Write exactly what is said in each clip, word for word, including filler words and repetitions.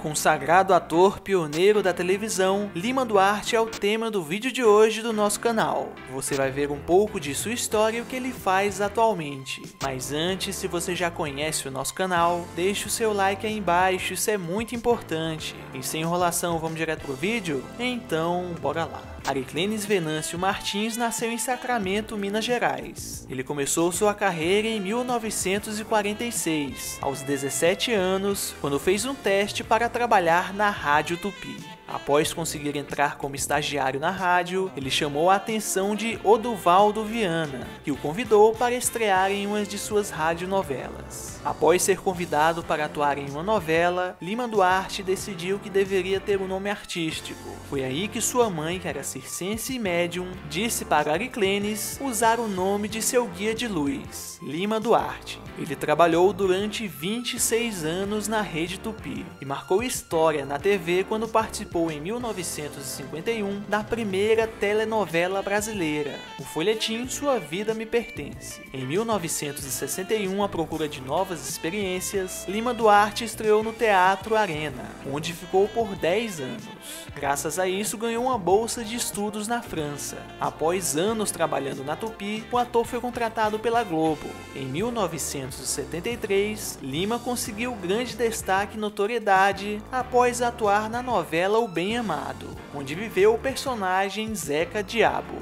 Consagrado ator pioneiro da televisão, Lima Duarte é o tema do vídeo de hoje do nosso canal. Você vai ver um pouco de sua história e o que ele faz atualmente. Mas antes, se você já conhece o nosso canal, deixe o seu like aí embaixo, isso é muito importante. E sem enrolação, vamos direto pro vídeo? Então, bora lá. Ariclenes Venâncio Martins nasceu em Sacramento, Minas Gerais. Ele começou sua carreira em mil novecentos e quarenta e seis, aos dezessete anos, quando fez um teste para trabalhar na Rádio Tupi. Após conseguir entrar como estagiário na rádio, ele chamou a atenção de Oduvaldo Viana, que o convidou para estrear em uma de suas radionovelas. Após ser convidado para atuar em uma novela, Lima Duarte decidiu que deveria ter um nome artístico. Foi aí que sua mãe, que era circense e médium, disse para Ariclenes usar o nome de seu guia de luz, Lima Duarte. Ele trabalhou durante vinte e seis anos na Rede Tupi e marcou história na T V quando participou em mil novecentos e cinquenta e um da primeira telenovela brasileira, o folhetim Sua Vida Me Pertence. Em mil novecentos e sessenta e um, à procura de novas experiências, Lima Duarte estreou no Teatro Arena, onde ficou por dez anos. Graças a isso, ganhou uma bolsa de estudos na França. Após anos trabalhando na Tupi, o ator foi contratado pela Globo. Em mil novecentos e setenta e três, Lima conseguiu grande destaque e notoriedade após atuar na novela O Bem Amado, onde viveu o personagem Zeca Diabo.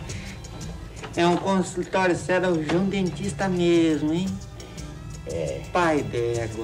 É um consultório cirurgião dentista mesmo, hein? É. Pai d'égua.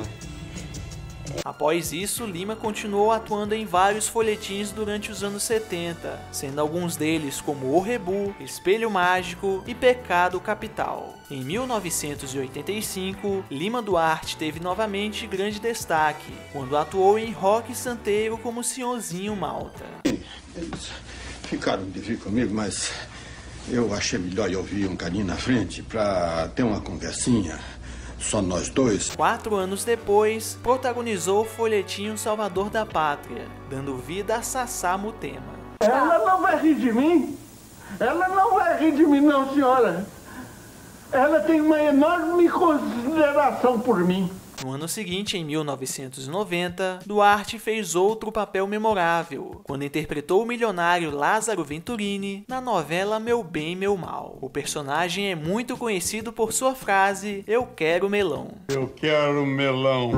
Após isso, Lima continuou atuando em vários folhetins durante os anos setenta, sendo alguns deles como O Rebu, Espelho Mágico e Pecado Capital. Em mil novecentos e oitenta e cinco, Lima Duarte teve novamente grande destaque, quando atuou em Roque Santeiro como Senhorzinho Malta. Eles ficaram de vir comigo, mas eu achei melhor eu vir um carinho na frente pra ter uma conversinha. Só nós dois. Quatro anos depois, protagonizou o folhetim Salvador da Pátria, dando vida a Sassá Mutema. Ela não vai rir de mim? Ela não vai rir de mim não, senhora. Ela tem uma enorme consideração por mim. No ano seguinte, em mil novecentos e noventa, Duarte fez outro papel memorável, quando interpretou o milionário Lázaro Venturini na novela Meu Bem, Meu Mal. O personagem é muito conhecido por sua frase, "Eu quero melão". Eu quero melão.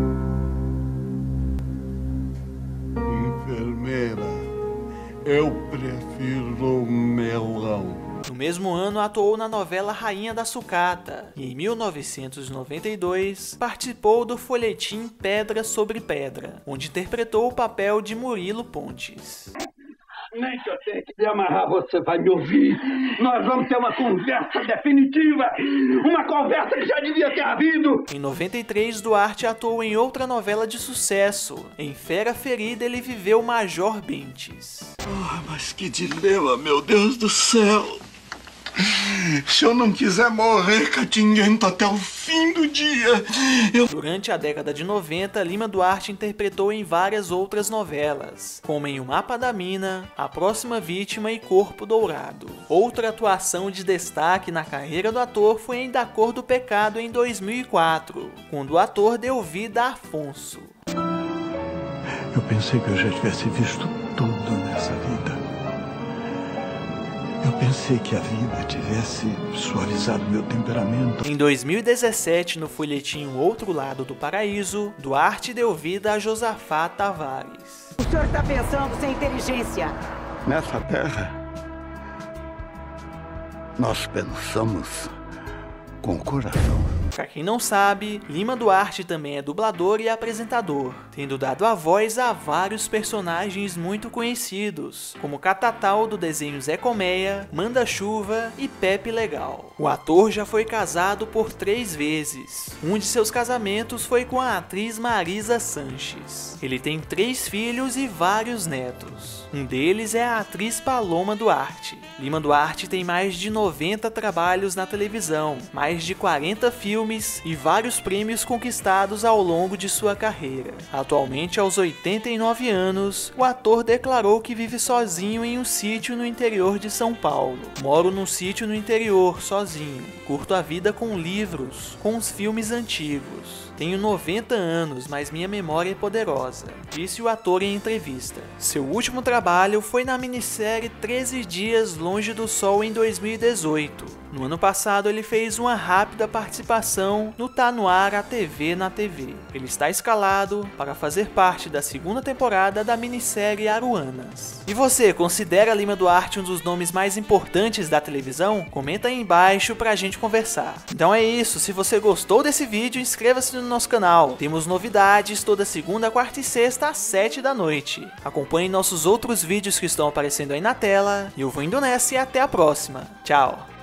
Enfermeira, eu prefiro melão. No mesmo ano, atuou na novela Rainha da Sucata e, em mil novecentos e noventa e dois, participou do folhetim Pedra sobre Pedra, onde interpretou o papel de Murilo Pontes. Nem que eu tenha que me amarrar, você vai me ouvir. Nós vamos ter uma conversa definitiva. Uma conversa que já devia ter havido. Em noventa e três, Duarte atuou em outra novela de sucesso. Em Fera Ferida, ele viveu Major Bentes. Ah, mas que dilema, meu Deus do céu. Se eu não quiser morrer catinguento até o fim do dia, eu... Durante a década de noventa, Lima Duarte interpretou em várias outras novelas, como em O Mapa da Mina, A Próxima Vítima e Corpo Dourado. Outra atuação de destaque na carreira do ator foi em Da Cor do Pecado em dois mil e quatro, quando o ator deu vida a Afonso. Eu pensei que eu já tivesse visto tudo nessa vida. Eu pensei que a vida tivesse suavizado meu temperamento. Em dois mil e dezessete, no folhetim O Outro Lado do Paraíso, Duarte deu vida a Josafá Tavares. O senhor está pensando sem inteligência. Nessa terra, nós pensamos com o coração. Pra quem não sabe, Lima Duarte também é dublador e apresentador, tendo dado a voz a vários personagens muito conhecidos, como Catatal do desenho Zé Colmeia, Manda-Chuva e Pepe Legal. O ator já foi casado por três vezes. Um de seus casamentos foi com a atriz Marisa Sanches. Ele tem três filhos e vários netos. Um deles é a atriz Paloma Duarte. Lima Duarte tem mais de noventa trabalhos na televisão, mais de quarenta filmes filmes e vários prêmios conquistados ao longo de sua carreira. Atualmente, aos oitenta e nove anos, o ator declarou que vive sozinho em um sítio no interior de São Paulo. Moro num sítio no interior, sozinho. Curto a vida com livros, com os filmes antigos. Tenho noventa anos, mas minha memória é poderosa, disse o ator em entrevista. Seu último trabalho foi na minissérie treze Dias Longe do Sol em dois mil e dezoito. No ano passado, ele fez uma rápida participação no Tá No Ar a T V na T V. Ele está escalado para fazer parte da segunda temporada da minissérie Aruanas. E você, considera Lima Duarte um dos nomes mais importantes da televisão? Comenta aí embaixo pra gente conversar. Então é isso, se você gostou desse vídeo, inscreva-se no nosso canal. Temos novidades toda segunda, quarta e sexta às sete da noite. Acompanhe nossos outros vídeos que estão aparecendo aí na tela. E eu vou indo nessa e até a próxima. Tchau!